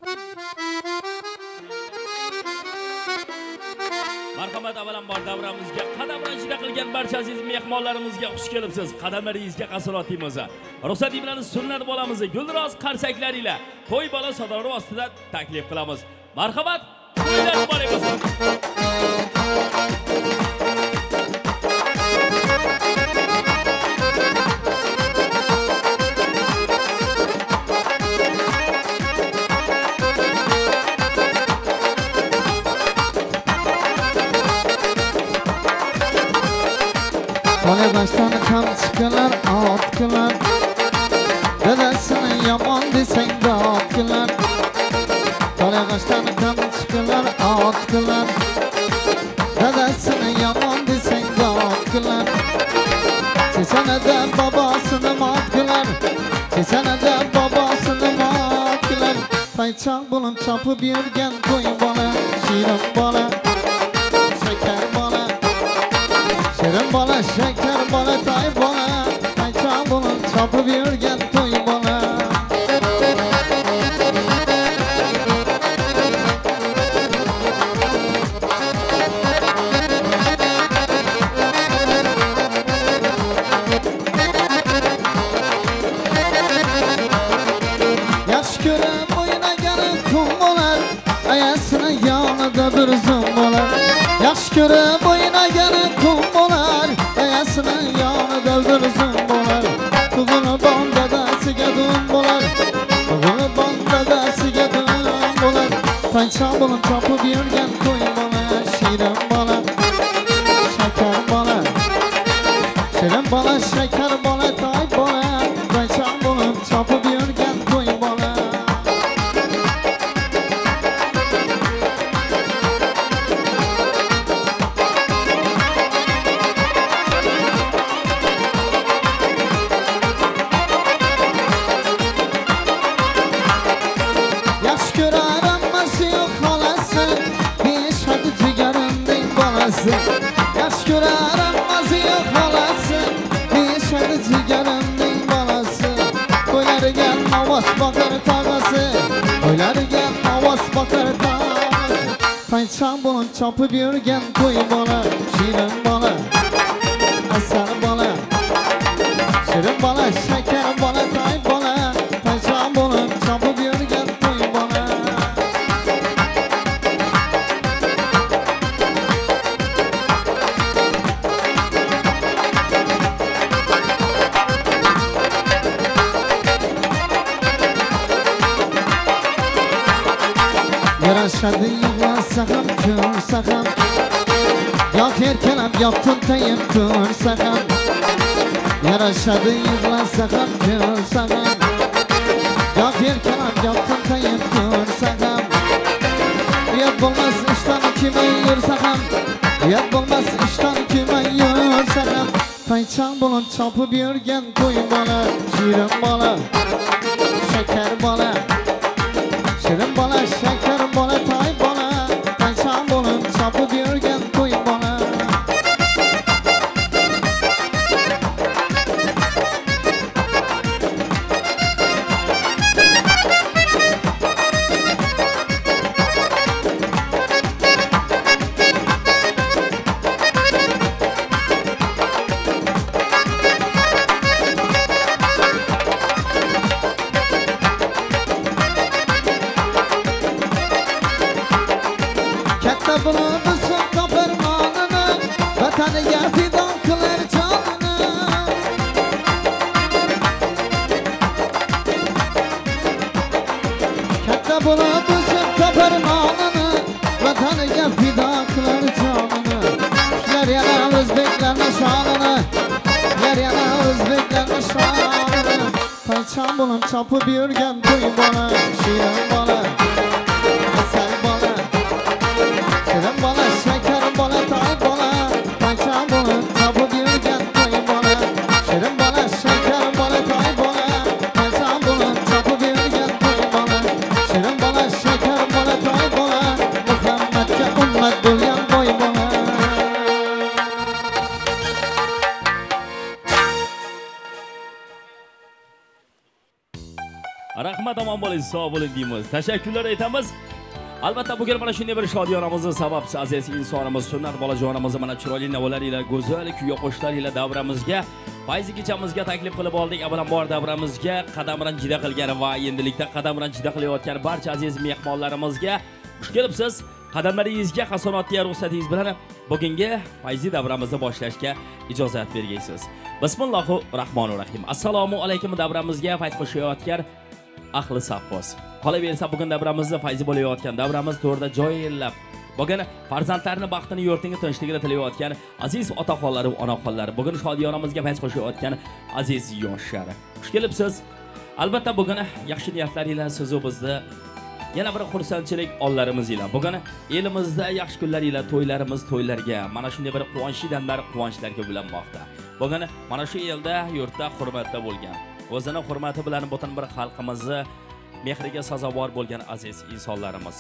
Marhamat, avvalambor davramizga qadam rashida qilgan barcha aziz mehmonlarimizga xush kelibsiz. Qadamlaringizga qasolatimiz. Ruxsatingiz bilan sunnat bolamizni gulroz qarsaklari ila to'y bola sadori ostida taklif qilamiz. Marhamat, to'ylar muborak bo'lsin. Olay baştan kam çıkılar, atkilar. Dedesini yaman deseng de atkilar. Olay baştan kam çıkılar, atkilar. Dedesini yaman deseng de atkilar. Sesene de babasını matkilar. Sesene de babasını matkilar. Tayçak bulup çapıp yürgen koy bana, şirin bana, şeker bana. Şirin bana, şeker bana, tay bana. Tayçak bulup çapıp yürgen koy bana. Yaş göre boyuna gelin kum olar. Ayasının yanında bir zum olar. Yaş göre boyuna gelin kum olar. Ayasının yanında bir zum olar. Kızını banda da sigadun olar. Kızını banda da sigadun olar. Tayçak bulup çapıp yürgen koy bana. Şirin bana, şeker bana. Şirin bana, şeker bana, tay bana. Tayçak bulup çapıp yürgen koy bana. Yaş göre aranması yok halası. Hiç hadi cigarından balası. Yaş göre aranması yok halası. Hiç hadi cigarından balası. Koyları gel havas bakar tağası. Koyları gel havas bakar tağası. Tayçak bulun çapıp yürgen koy bana. Şirin bana, asar bana. Şirin bana, şeker bana, tay bana. Tayçak bulun çapıp yürgen koy bana. Yaraşadı yığlasa ham, kürsa ham. Yok erkenem, yok tuntayım, kürsa ham. Yaraşadı yığlasa ham, kürsa ham. Yok erkenem, yok tuntayım, kürsa ham. Uyat bulmaz işten kime yürsa ham. Uyat bulmaz işten kime yürsa ham. Tayçak bulup çapıp yürgen koy bana. Şirin bana, şeker bana. Şirin bana, şeker bana, tay bana. Tayçak bulup çapıp yürgen koy bana. Katta bulunursun kapırmanını. Vataniga fidan kılar canını. Katta bulunursun kapırmanını. Vataniga fidan kılar canını. Yer yana Özbeklerine şanını. Yer yana Özbeklerine şanını. Tayçak bulup çapıp yürgen koy bana. Şirin bana, asar bana. Şirin bana, şeker bana, tay bana. Tayçak bulup çapıp yürgen koy bana. Şirin bana, şeker bana, tay bana. Tayçak bulup çapıp yürgen koy bana. Şirin bana, şeker bana, tay bana. Muhammed'e ümmet bulyan koy bana. Rahmat Omad omon bo'ling, sog' bo'ling deymiz. Tashakkurlar aytamiz. Albatta bugun mana shunday bir shodiyonamizni sababsiz aziz insonimiz sunnat bolajonimiz mana chiroyli navolar ila go'zal kuy qo'shiqlar ila davramizga fayzi kechamizga taklif qilib oldik. Avvalambor davramizga qadam bilan jida qilgan va endilikda qadam bilan jida qilayotgan barcha aziz mehmonlarimizga xush kelibsiz. Qadamlaringizga hasonotga ruxsatingiz bilan bugungi fayzi davramizni boshlashga ijozat bergaysiz. Bismillahirrohmanirrohim. Assalomu alaykum davramizga fayz qo'shayotgan ahli safqos. Qolaversa bugun davramizni fayzi bo'layotgan davramiz to'rda joy egallab. Bugun farzandlarning baxtini, yurtini, tinchligini tilayotgan aziz otaxonlar va onaxonlar, bugun shodiyonamizga fayz qo'shayotgan aziz yoshlar. Xush kelibsiz. Albatta bugun yaxshi niyatlar bilan sizu bizni yana bir xursandchilik onlarimiz ila bugun elimizda yaxshi kunlar ila to'ylarga mana shunday bir quvonchli damlar quvonchlarga bulanmoqda. Bugun mana shu elda, yurtda hurmatda bo'lgan, o'zini hurmati bilan butun bir xalqimizni mehriga sazovor bo'lgan aziz insonlarimiz.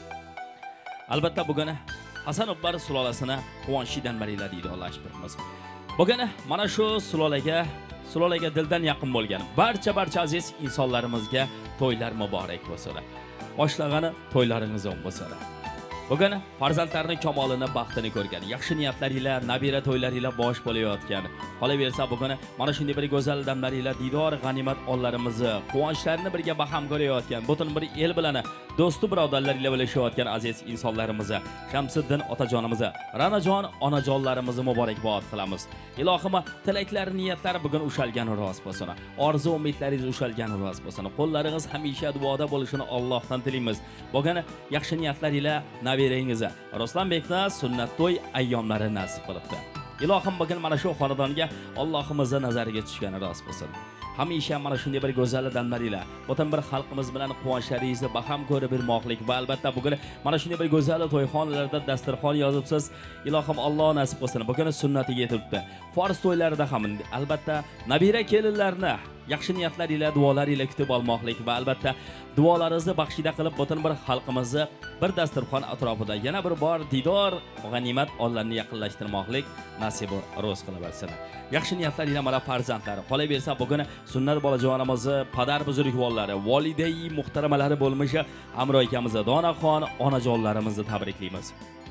Albatta bugun Hasan Ubbar sulolasini quvonchli damlarida diydorlashtiramiz. Bugun mana shu sulolaga dildan yaqin bo'lgan barcha aziz insonlarimizga to'ylar muborak bo'lsin. Boshlagani to'ylaringiz o'ng bo'lsin. Bugun farzandlarning kamolini, baxtini ko'rgan, yaxshi niyatlar ila, nabira to'ylar ila bosh bo'layotgan. Qolaversa bugun mana shunday bir go'zal damlar ila didor g'animat onlarimizni, quvonchlarini birga baham ko'rayotgan, butun bir el bilan do'stu birodarlar ila bo'lishayotgan aziz insonlarimizni, Shamsiddin otajonimizni, Ranajon onajonlarimizni muborakbod qilamiz. Ilohim, tilaklar, niyatlar bugun ushalgan rost bo'lsin. Orzu umidlaringiz ushalgan rost bo'lsin. Qo'llaringiz hamisha duoda bo'lishini Allohdan tilaymiz. Bugun yaxshi niyatlar ila nabirangizga Ruslanbekda sunnat to'y ayyomlari nasib qilibdi. Ilohim bugun mana shu xonadonga Allohimizning nazariga tushgani rost bo'lsin. Hamisha mana shunday bir go'zal damlar ila butun bir xalqimiz bilan quvonchlaringizni baham ko'rib bermoqlik va albatta bugun mana shunday bir go'zal to'yxonalarda dasturxon yozibsiz. Ilohim Alloh nasib qilsin. Bugun sunnatiga yetibdi. Fors to'ylarida ham albatta nabira kelinlarni yaxshi niyatlar ila, duolar ila kutib olmoqlik va albatta duolaringizni baxshida qilib butun bir xalqimizni bir dasturxon atrofida yana bir bor didor g'animat onlarni yaqinlashtirmoqlik nasib ro'z qilaversin. Yaxshi niyatlar ila mana farzandlar. Qolaversa bugun sunnat bolajonimizni padar buzrukvorlari, volidai muhtaramalari bo'lmishi Amro akamizni, Donaxon onajonlarimizni tabriklaymiz.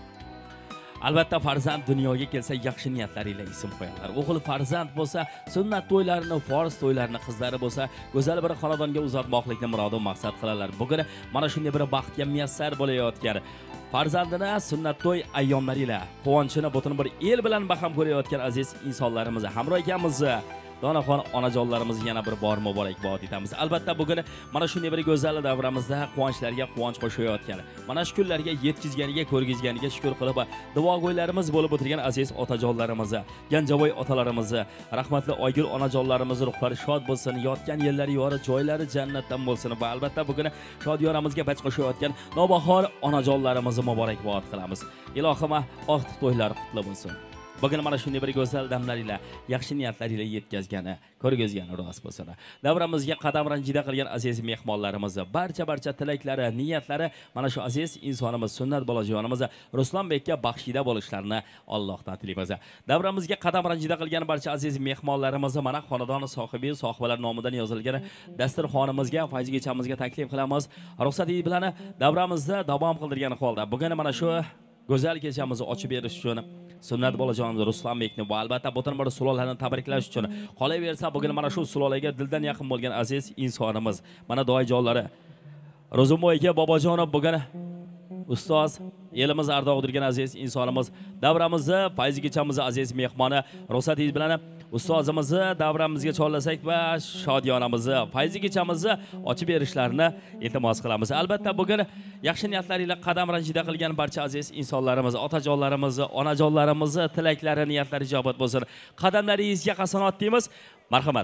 Albatta farzand dunyoga kelsa yaxshi niyatlar ila ism qo'yadilar. O'g'il farzand bo'lsa, sunnat to'ylarini, fors to'ylarini, qizlari bo'lsa, go'zal bir xonadonga uzatmoqlikni murod va maqsad qiladilar. Bugun mana shunday bir baxtga muyassar bo'layotgan farzandini sunnat to'y ayyomlari ila quvonchini butun bir el bilan baham ko'rayotgan aziz insonlarimiz, Hamro akamizni, Donaxon onajonlarimizni yana bir bor muborakbod etamiz. Albatta bugun mana shunday bir go'zal davramizda quvonchlarga quvonch qo'shayotgan, mana shu kunlarga yetkizganiga, ko'rgizganiga shukr qilib, duogo'ylarimiz bo'lib o'tirgan aziz otajonlarimizni, Ganjavoy otalarimizni, rahmatli Oygul onajonlarimizni ruhlari shod bo'lsin, yotgan yerlari yori, joylari jannatdan bo'lsin va albatta bugun shodiyoramizga bach qo'shayotgan nobahor onajonlarimizni muborakbod qilamiz. Ilohim, oq to'ylar qutli bo'lsin. Bugun mana shunday bir go'zal damlar ila, yaxshi niyatlar ila yetkazgani, ko'rgizgani rost bo'lsin. Davramizga qadam ranjida qilgan aziz mehmonlarimiz, barcha tilaklari, niyatlari mana shu aziz insonimiz, sunnat bolajonimiz Ruslanbekka baxshida bo'lishlarini Allohdan tilaymiz. Davramizga qadam ranjida qilgan barcha aziz mehmonlarimiz mana xonadon sohibi, sohibalar nomidan yozilgan dasturxonimizga, fayz kechamizga taklif qilamiz. Ruxsatingiz bilan davramizni davom qildirgan holda bugun mana shu go'zal kechamizni ochib berish uchun sunnat bolajonimiz Ruslanbekni va albatta butun bir sulolalarni tabriklash uchun qolaversa bugun mana shu sulolaga dildan yaqin bo'lgan aziz insonimiz, mana doijonlari Ro'zimboy aka Bobojonov bugun ustoz, elimiz ardog'dirgan aziz insonimiz, davramizni, fayz kechamizni aziz mehmoni, ruxsatingiz bilan ustozimizni davramizga chorlasak va shodiyonamizni, fayz kechamizni ochib berishlarini iltimos qilamiz. Albatta bugun yaxshi niyatlar ila qadam ranjida qilgan barcha aziz insonlarimiz, otajonlarimiz, onajonlarimiz tilaklari, niyatlari ijobat bo'lsin. Qadamlaringizga qasanot deymiz. Marhamat.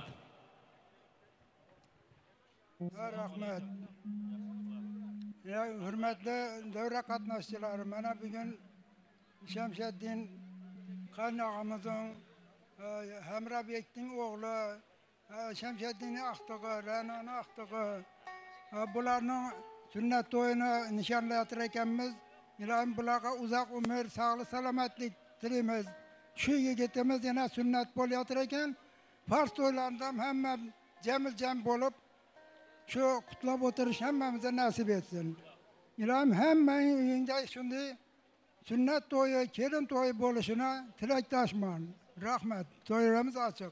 Rahmat. Ya hurmatli davra qatnashchilari, mana bugun Shamsiddin qaynog'amizning Hamrabekning o'g'li Shamsiddinning aqtig'i, Ranani aqtig'i, bularning sunnat to'yini nishonlatar ekanmiz. Ilohim bularga uzoq umr, sog'lik, salomatlik tilaymiz. Shu yigitimiz yana sunnat bo'layotir ekan. Fars to'ylarida hamma jamil-jam bo'lib şu kutlab o'tirish hammamizga nasib etsin. Ilohim hammaning uyingda shunday sünnet to'yi, kelin to'yi bo'lishini tilakdoshman. Rahmat. To'ylarimiz ochiq.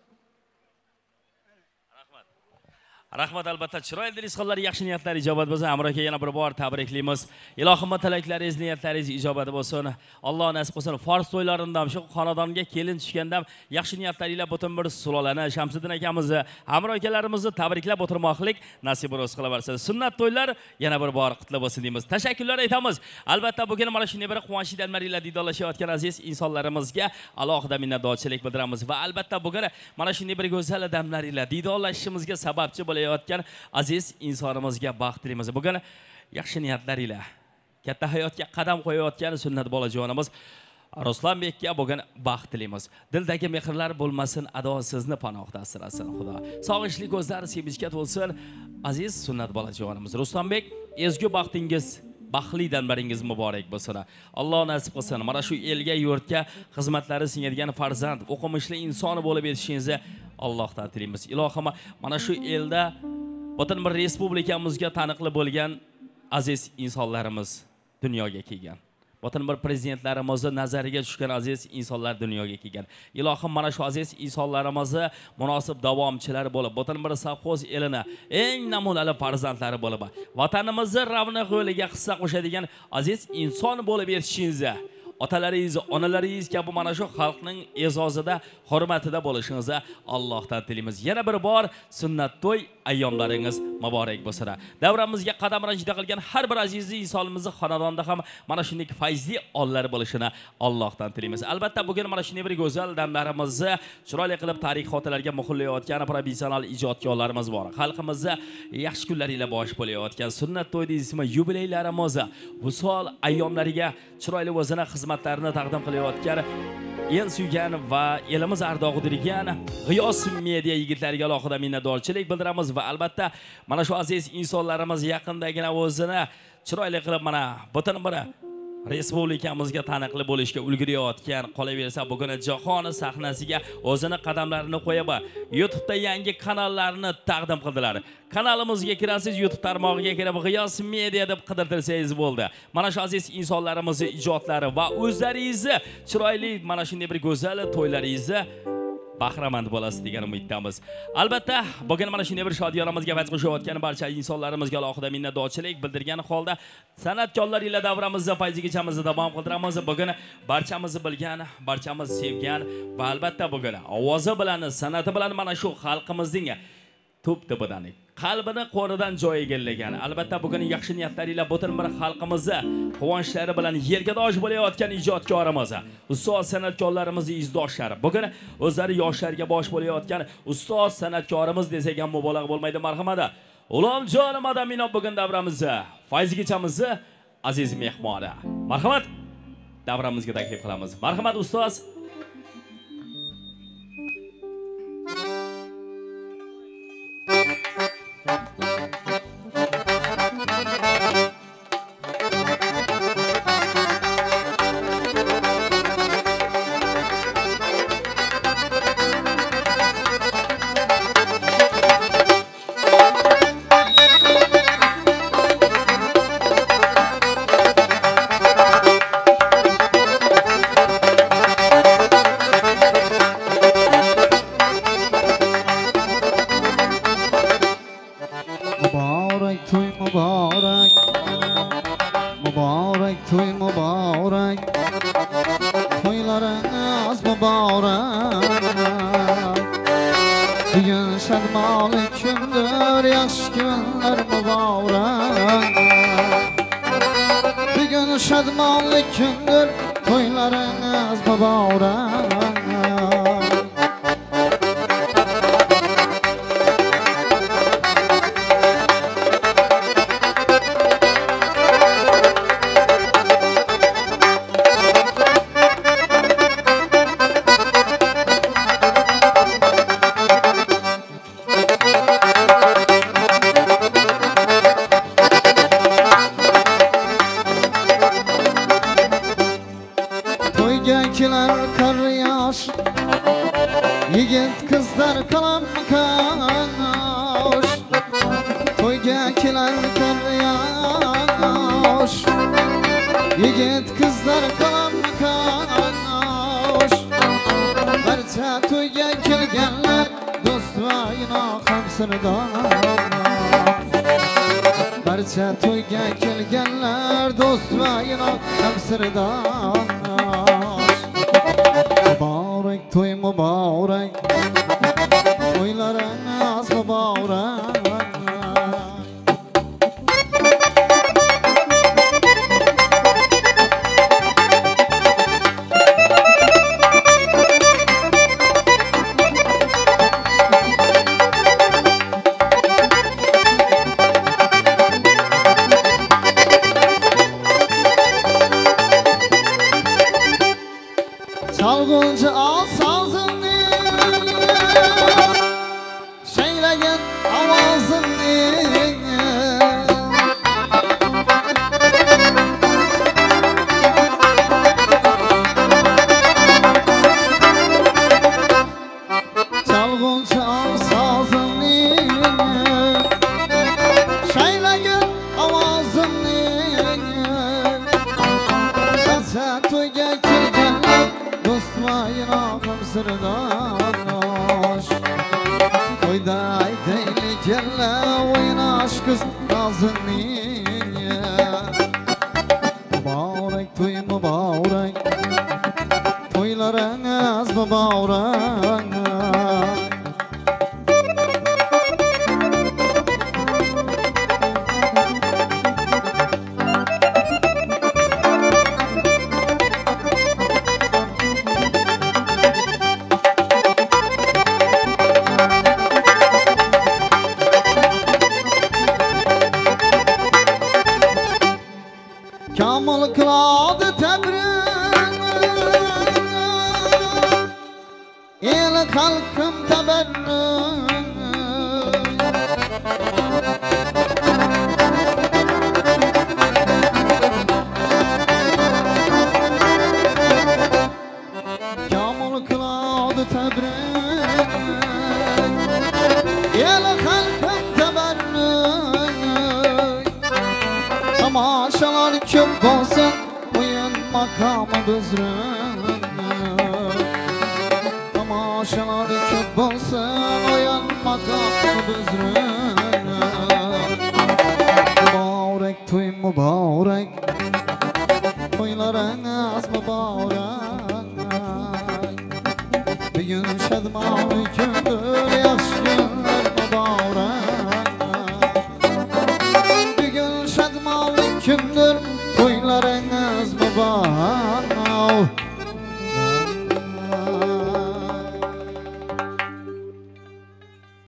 Rahmat albatta chiroyli rizqlar, yaxshi niyatlar ijobat bo'lsa, Amroka yana bir bor tabriklaymiz. Ilohim tilaklaringiz, niyatlaringiz ijobat bo'lsin. Alloh nasib qilsin. Fors to'ylarida ham shu xonadonga kelin tushganda ham yaxshi niyatlar bilan butun bir sulolani, Shamsiddin akamizni, Amrokalarimizni tabriklab o'tirmoqlik nasib bo'lsin qilaversin. Sunnat to'ylar yana bir bor qutlab bo'lsin deymiz. Tashakkurlar aytamiz. Albatta bugun mana shunday bir quvonchli damlarlar didorlashayotgan aziz insonlarimizga alohida minnatdorchilik bildiramiz va albatta bugun mana shunday bir go'zal damlarlar didorlashishimizga sababchi bo'lib aziz insonimizga baxt tilaymiz. Bugun yaxshi niyatlar ila katta hayotga qadam qo'yayotgan sunnat bolajonimiz Ruslanbekka bugun baxt tilaymiz. Dildagi mehrlar bo'lmasin, ado sizni panohda asrasin Xudo. Sog'inchli ko'zlar sevishga to'lsin aziz sunnat bolajonimiz. Ruslanbek, ezgu baxtingiz, baxtli damlaringiz muborak bo'lsin. Alloh nasib qilsin. Mana shu elga, yurtga xizmatlari singadigan farzand, o'qimishli inson bo'lib yetishingizni Allohdan tilaymiz. Ilohim mana shu elda butun bir respublikamizga taniqli bo'lgan aziz insonlarimiz dunyoga kelgan. Butun bir prezidentlarimizni nazariga tushgan aziz insonlar dunyoga kelgan. Ilohim mana shu aziz insonlarimizni munosib davomchilar bo'lib, butun bir savxoz elini eng namunali farzandlari bo'lib, vatanimizni ravnaq yo'liga hissa qo'shadigan aziz inson bo'lib yetishingizni, otalaringiz, onalaringiz kabi mana shu xalqning e'zozida, hurmatida bo'lishingizni Allohdan tilaymiz. Yana bir bor sunnat to'y ayyomlaringiz muborak bo'lsin. Davramizga qadam rajida qilgan har bir aziz insonimizni xonadonda ham mana shunday fayzli onlar bo'lishini Allohdan tilaymiz. Albatta bugun mana shunday bir go'zal damlarimizni chiroyli qilib tarix xotiralariga muhrlayotgan professional ijodkorlarimiz bor. Xalqimizni yaxshi kunlar ila bosh bo'layotgan sunnat to'y ismi yubileylarimiz, vusol ayyomlariga chiroyli o'zini xizmatlarini taqdim qilayotgan el suygan va elimiz ardog'i dirgan G'iyos media yigitlariga alohida minnatdorchilik bildiramiz va albatta mana shu aziz insonlarimiz yaqindagina o'zini chiroyli qilib mana butun bir respublikamizga taniqli bo'lishga ulgurayotgan, qolaversa bugun jahon sahnasiga o'zini qadamlarini qo'yib, YouTube'da yangi kanallarni taqdim qildilar. Kanalimizga kirasiz, YouTube tarmog'iga kirib G'iyos media deb qidirtirsangiz bo'ldi. Mana shu aziz insonlarimizning ijodlari va o'zlaringizni chiroyli mana shunday bir go'zal to'ylaringizni bahramand bo'lasiz degan umiddamiz. Albatta, bugun mana shunday bir shodiyoramizga vaz qo'shayotgan barcha insonlarimizga alohida minnatdorchilik bildirgan holda san'atkorlar ila davramizda fayzigachamizni davom qildiramiz. Bugun barchamizni bilgan, barchamiz sevgan va albatta bugun ovozi bilan, san'ati bilan mana shu xalqimizning to'p-to'pidan qalbini qo'ridan joy egallagan. Albatta bugun yaxshi niyatlar ila butun bir xalqimizni quvonchlari bilan yerga dosh bo'layotgan ijodkorimiz, ustoz san'atkorlarimizning izdoshlari. Bugun o'zlari yoshlarga bosh bo'layotgan ustoz san'atkorimiz desak ham mubolag'a bo'lmaydi, marhamat. Ulomjon Madaminov bugun davramizda fayzigachamizni aziz mehmoni. Marhamat. Davramizga taklif qilamiz. Marhamat ustoz. Yigit kızlar kalanmış Barcha to'yga kelganlar do'st va inoq hamsirdosh Barcha to'yga kelganlar do'st va inoq hamsirdosh Muborak to'y muborak to'ylaringiz muborak Çalgıncı al sazını Şeyleyen avazını Çalgıncı al sazını Şeyleyen avazını Sen toyga kelganlar Dostmayına hamsırdaş Toyda aytayli kella oynaş kız nazını Muborak to'y muborak To'ylaringiz muborak Kamil kıldı tebrik El halkım teberrük Kamil kıldı tebrik El halkım teberrük Tamaşalar köp olsun oyun makamı büzrün Tamaşalar köp olsun oyun makamı büzrün Mübarek toy mübarek Toylarınız mübarek Bir gün şadmanlı gündür yaxşı günler mübarek Bir gün şadmanlı gündür